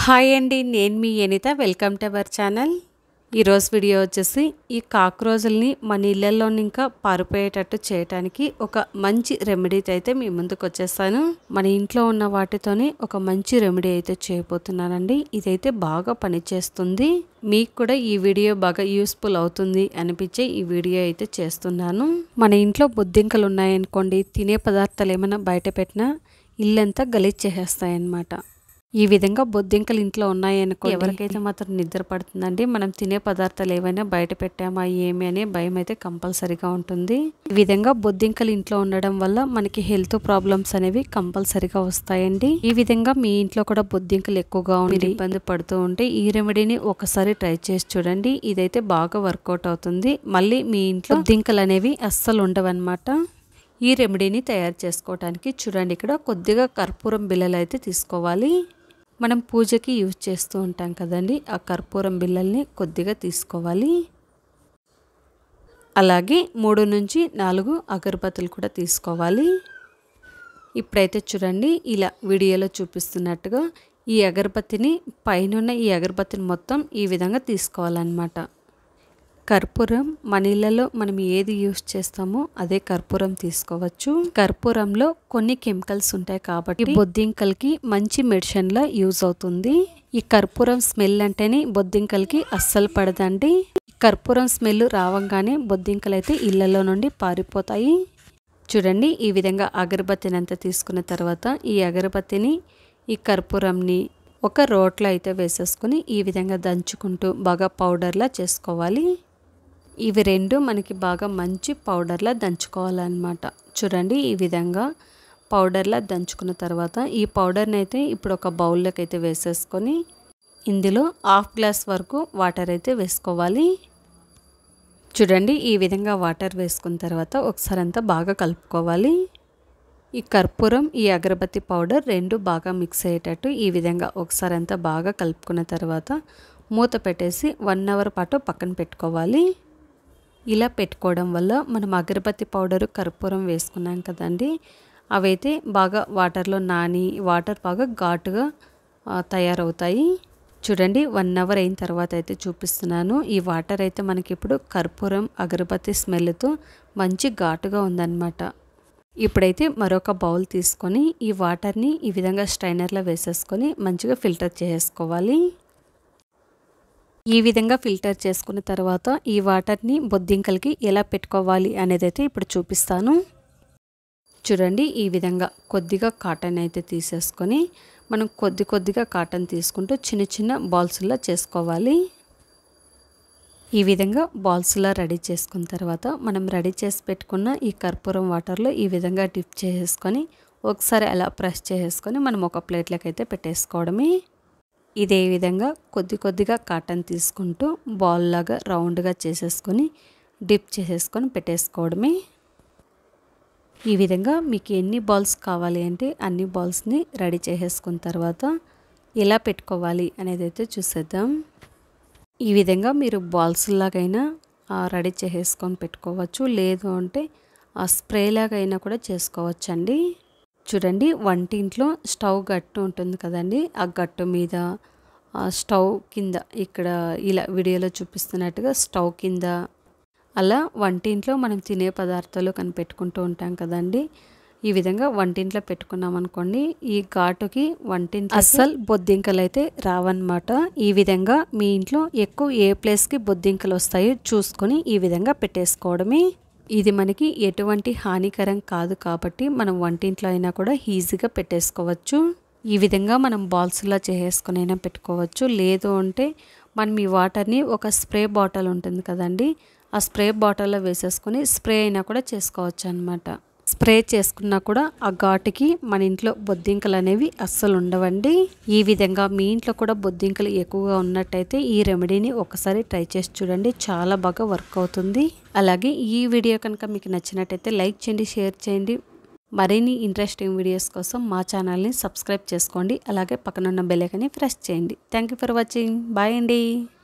Hi అండి, నేను మీ Anita. Welcome to our channel. ఈరోజు వీడియో వచ్చేసి ఈ కాక్రోజుల్ని మన ఇళ్ళల్లోని ఇంకా పారిపోయేటట్టు చేయడానికి ఒక మంచి రెమెడీ అయితే మీ ముందుకు వచ్చేసాను. మన ఇంట్లో ఉన్న వాటితోనే ఒక మంచి రెమెడీ అయితే చేయబోతున్నానండి. ఇదైతే బాగా పనిచేస్తుంది. మీకు కూడా ఈ వీడియో బాగా యూస్ఫుల్ అవుతుంది అనిపించే ఈ వీడియో అయితే చేస్తున్నాను. మన ఇంట్లో బొద్దింకలు ఉన్నాయనుకోండి, తినే పదార్థాలు ఏమైనా బయట పెట్టినా ఇల్లంతా గలీజ్ చేసేస్తాయన్నమాట. ఈ విధంగా బొద్దింకలు ఇంట్లో ఉన్నాయనుకో, ఎవరికైతే మాత్రం నిద్ర పడుతుందండి, మనం తినే పదార్థాలు ఏవైనా బయట పెట్టామా ఏమి అనే భయం అయితే కంపల్సరీగా ఉంటుంది. ఈ విధంగా బొద్దింకలు ఇంట్లో ఉండడం వల్ల మనకి హెల్త్ ప్రాబ్లమ్స్ అనేవి కంపల్సరీగా వస్తాయండి. ఈ విధంగా మీ ఇంట్లో కూడా బొద్దింకలు ఎక్కువగా ఉండి ఇబ్బంది పడుతూ ఉంటే ఈ రెమెడీని ఒకసారి ట్రై చేసి చూడండి. ఇదైతే బాగా వర్కౌట్ అవుతుంది. మళ్ళీ మీ ఇంట్లో బొద్దింకలు అనేవి అస్సలు ఉండవన్నమాట. ఈ రెమెడీని తయారు చేసుకోవడానికి చూడండి, ఇక్కడ కొద్దిగా కర్పూరం బిళ్ళలు అయితే తీసుకోవాలి. మనం పూజకి యూజ్ చేస్తూ ఉంటాం కదండి, ఆ కర్పూరం బిళ్ళల్ని కొద్దిగా తీసుకోవాలి. అలాగే 3 నుంచి 4 అగరబత్తులు కూడా తీసుకోవాలి. ఇప్పుడైతే చూడండి, ఇలా వీడియోలో చూపిస్తున్నట్టుగా ఈ అగరబత్తిని పైన ఈ అగరబత్తిని మొత్తం ఈ విధంగా తీసుకోవాలన్నమాట. కర్పూరం మన ఇళ్ళలో మనం ఏది యూజ్ చేస్తామో అదే కర్పూరం తీసుకోవచ్చు. కర్పూరంలో కొన్ని కెమికల్స్ ఉంటాయి కాబట్టి బొద్దింకలకి మంచి మెడిసిన్ లా యూజ్ అవుతుంది. ఈ కర్పూరం స్మెల్ అంటేనే బొద్దింకలకి అస్సలు పడదండి. కర్పూరం స్మెల్ రావంగానే బొద్దింకలు అయితే ఇళ్లలో నుండి పారిపోతాయి. చూడండి, ఈ విధంగా అగరబత్తిని అంతా తీసుకున్న తర్వాత ఈ అగరబత్తిని ఈ కర్పూరంని ఒక రోట్లో అయితే వేసేసుకుని ఈ విధంగా దంచుకుంటూ బాగా పౌడర్లా చేసుకోవాలి. ఇవి రెండు మనకి బాగా మంచి పౌడర్లా దంచుకోవాలన్నమాట. చూడండి, ఈ విధంగా పౌడర్లా దంచుకున్న తర్వాత ఈ పౌడర్ని అయితే ఇప్పుడు ఒక బౌల్లోకి అయితే వేసేసుకొని ఇందులో 1/2 గ్లాస్ వరకు వాటర్ అయితే వేసుకోవాలి. చూడండి, ఈ విధంగా వాటర్ వేసుకున్న తర్వాత ఒకసారి అంతా బాగా కలుపుకోవాలి. ఈ కర్పూరం ఈ అగరబత్తి పౌడర్ రెండు బాగా మిక్స్ అయ్యేటట్టు ఈ విధంగా ఒకసారి అంతా బాగా కలుపుకున్న తర్వాత మూత పెట్టేసి 1 అవర్ పాటు పక్కన పెట్టుకోవాలి. ఇలా పెట్టుకోవడం వల్ల మనం అగరబత్తి పౌడరు కర్పూరం వేసుకున్నాం కదండి, అవైతే బాగా వాటర్లో నాని వాటర్ బాగా ఘాటుగా తయారవుతాయి. చూడండి, 1 అవర్ అయిన తర్వాత అయితే చూపిస్తున్నాను. ఈ వాటర్ అయితే మనకి ఇప్పుడు కర్పూరం అగరబత్తి స్మెల్తో మంచి ఘాటుగా ఉందన్నమాట. ఇప్పుడైతే మరొక బౌల్ తీసుకొని ఈ వాటర్ని ఈ విధంగా స్ట్రైనర్లో వేసేసుకొని మంచిగా ఫిల్టర్ చేసుకోవాలి. ఈ విధంగా ఫిల్టర్ చేసుకున్న తర్వాత ఈ వాటర్ని బొద్దింకలకి ఎలా పెట్టుకోవాలి అనేది అయితే ఇప్పుడు చూపిస్తాను. చూడండి, ఈ విధంగా కొద్దిగా కాటన్ అయితే తీసేసుకొని మనం కొద్దిగా కాటన్ తీసుకుంటూ చిన్న చిన్న బాల్స్లా చేసుకోవాలి. ఈ విధంగా బాల్స్లా రెడీ చేసుకున్న తర్వాత మనం రెడీ చేసి పెట్టుకున్న ఈ కర్పూరం వాటర్లో ఈ విధంగా డిప్ చేసుకొని ఒకసారి అలా ప్రెస్ చేసుకొని మనం ఒక ప్లేట్లోకి అయితే పెట్టేసుకోవడమే. ఇదే విధంగా కొద్దిగా కాటన్ తీసుకుంటూ బాల్ లాగా రౌండ్గా చేసేసుకొని డిప్ చేసేసుకొని పెట్టేసుకోవడమే. ఈ విధంగా మీకు ఎన్ని బాల్స్ కావాలి అంటే అన్ని బాల్స్ని రెడీ చేసేసుకున్న తర్వాత ఎలా పెట్టుకోవాలి అనేది అయితే చూసేద్దాం. ఈ విధంగా మీరు బాల్స్ లాగైనా రెడీ చేసేసుకొని పెట్టుకోవచ్చు, లేదు అంటే స్ప్రే లాగైనా కూడా చేసుకోవచ్చండి. చూడండి, వంటింట్లో స్టవ్ గట్టు ఉంటుంది కదండి, ఆ గట్టు మీద స్టవ్ కింద ఇక్కడ ఇలా వీడియోలో చూపిస్తున్నట్టుగా స్టవ్ కింద అలా వంటింట్లో మనం తినే పదార్థాలు కనిపెట్టుకుంటూ ఉంటాం కదండి, ఈ విధంగా వంటింట్లో పెట్టుకున్నాం అనుకోండి, ఈ ఘాటుకి వంటింట్లో అస్సలు బొద్దింకలు అయితే రావన్నమాట. ఈ విధంగా మీ ఇంట్లో ఎక్కువ ఏ ప్లేస్కి బొద్దింకలు వస్తాయో చూసుకొని ఈ విధంగా పెట్టేసుకోవడమే. ఇది మనకి ఎటువంటి హానికరం కాదు కాబట్టి మనం వంటింట్లో అయినా కూడా ఈజీగా పెట్టేసుకోవచ్చు. ఈ విధంగా మనం బాల్స్లా చేసేసుకొని అయినా పెట్టుకోవచ్చు, లేదు అంటే మనం ఈ వాటర్ని ఒక స్ప్రే బాటిల్ ఉంటుంది కదండి, ఆ స్ప్రే బాటిల్లో వేసేసుకొని స్ప్రే అయినా కూడా చేసుకోవచ్చు అన్నమాట. స్ప్రే చేసుకున్నా కూడా ఆ ఘాటుకి మన ఇంట్లో బొద్దింకలు అనేవి అస్సలు ఉండవండి. ఈ విధంగా మీ ఇంట్లో కూడా బొద్దింకలు ఎక్కువగా ఉన్నట్టయితే ఈ రెమెడీని ఒకసారి ట్రై చేసి చూడండి, చాలా బాగా వర్క్ అవుతుంది. అలాగే ఈ వీడియో కనుక మీకు నచ్చినట్టయితే లైక్ చేయండి, షేర్ చేయండి. మరిన్ని ఇంట్రెస్టింగ్ వీడియోస్ కోసం మా ఛానల్ని సబ్స్క్రైబ్ చేసుకోండి. అలాగే పక్కనున్న బెల్ ఐకాన్ని ప్రెస్ చేయండి. Thank you for watching. Bye అండి.